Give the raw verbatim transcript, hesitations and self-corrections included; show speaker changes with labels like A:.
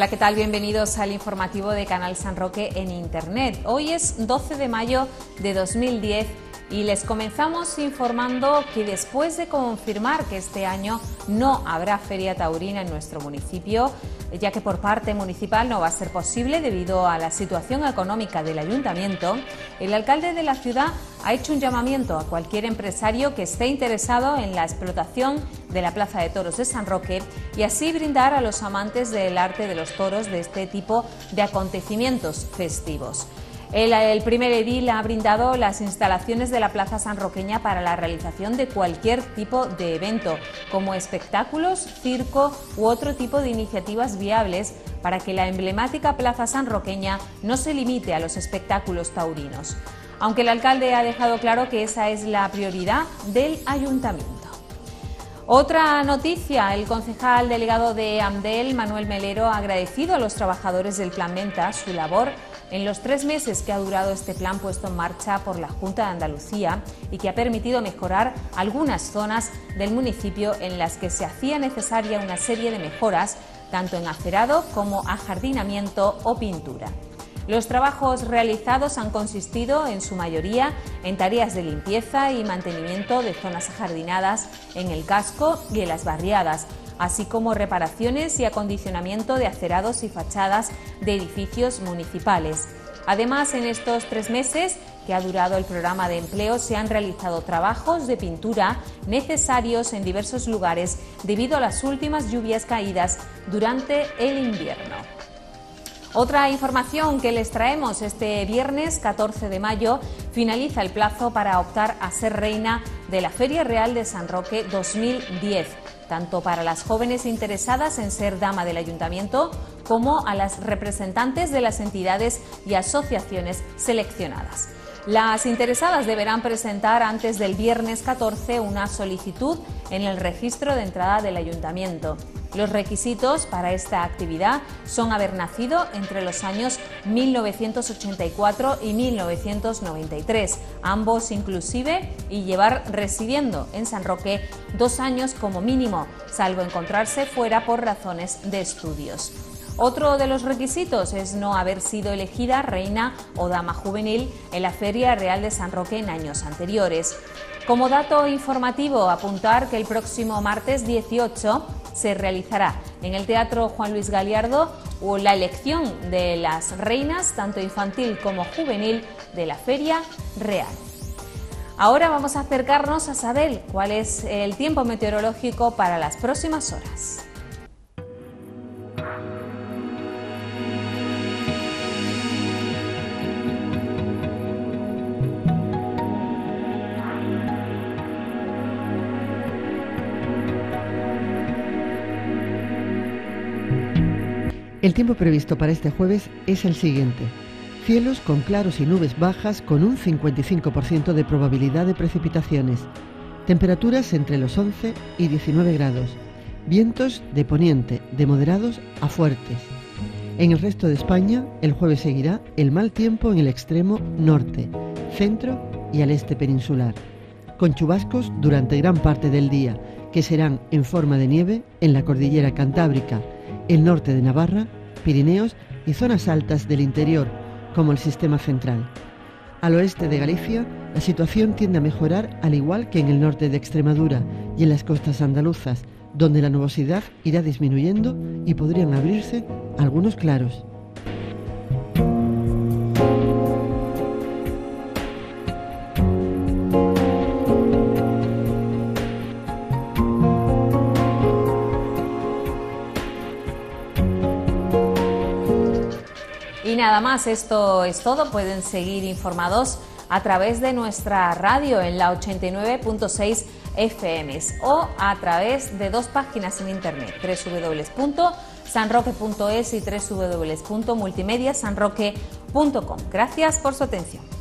A: Hola, ¿qué tal? Bienvenidos al informativo de Canal San Roque en Internet. Hoy es doce de mayo de dos mil diez y les comenzamos informando que después de confirmar que este año no habrá feria taurina en nuestro municipio, ya que por parte municipal no va a ser posible debido a la situación económica del ayuntamiento, el alcalde de la ciudad ha hecho un llamamiento a cualquier empresario que esté interesado en la explotación de la Plaza de Toros de San Roque y así brindar a los amantes del arte de los toros de este tipo de acontecimientos festivos. El, el primer edil ha brindado las instalaciones de la Plaza sanroqueña para la realización de cualquier tipo de evento, como espectáculos, circo u otro tipo de iniciativas viables para que la emblemática Plaza sanroqueña no se limite a los espectáculos taurinos. Aunque el alcalde ha dejado claro que esa es la prioridad del ayuntamiento. Otra noticia, el concejal delegado de Amdel, Manuel Melero, ha agradecido a los trabajadores del Plan Venta su labor en los tres meses que ha durado este plan puesto en marcha por la Junta de Andalucía y que ha permitido mejorar algunas zonas del municipio en las que se hacía necesaria una serie de mejoras, tanto en acerado como ajardinamiento o pintura. Los trabajos realizados han consistido, en su mayoría, en tareas de limpieza y mantenimiento de zonas ajardinadas en el casco y en las barriadas, así como reparaciones y acondicionamiento de acerados y fachadas de edificios municipales. Además, en estos tres meses que ha durado el programa de empleo, se han realizado trabajos de pintura necesarios en diversos lugares debido a las últimas lluvias caídas durante el invierno. Otra información que les traemos: este viernes catorce de mayo finaliza el plazo para optar a ser reina de la Feria Real de San Roque dos mil diez, tanto para las jóvenes interesadas en ser dama del ayuntamiento como a las representantes de las entidades y asociaciones seleccionadas. Las interesadas deberán presentar antes del viernes catorce una solicitud en el registro de entrada del ayuntamiento. Los requisitos para esta actividad son haber nacido entre los años mil novecientos ochenta y cuatro y mil novecientos noventa y tres, ambos inclusive, y llevar residiendo en San Roque dos años como mínimo, salvo encontrarse fuera por razones de estudios. Otro de los requisitos es no haber sido elegida reina o dama juvenil en la Feria Real de San Roque en años anteriores. Como dato informativo, apuntar que el próximo martes dieciocho se realizará en el Teatro Juan Luis Galiardo la elección de las reinas, tanto infantil como juvenil, de la Feria Real. Ahora vamos a acercarnos a saber cuál es el tiempo meteorológico para las próximas horas.
B: El tiempo previsto para este jueves es el siguiente: cielos con claros y nubes bajas con un cincuenta y cinco por ciento de probabilidad de precipitaciones, temperaturas entre los once y diecinueve grados, vientos de poniente de moderados a fuertes. En el resto de España, el jueves seguirá el mal tiempo en el extremo norte, centro y al este peninsular, con chubascos durante gran parte del día, que serán en forma de nieve en la cordillera Cantábrica, el norte de Navarra, Pirineos y zonas altas del interior, como el sistema central. Al oeste de Galicia, la situación tiende a mejorar, al igual que en el norte de Extremadura y en las costas andaluzas, donde la nubosidad irá disminuyendo y podrían abrirse algunos claros.
A: Y nada más, esto es todo. Pueden seguir informados a través de nuestra radio en la ochenta y nueve punto seis F M o a través de dos páginas en internet, doble u doble u doble u punto sanroque punto es y doble u doble u doble u punto multimedia sanroque punto com. Gracias por su atención.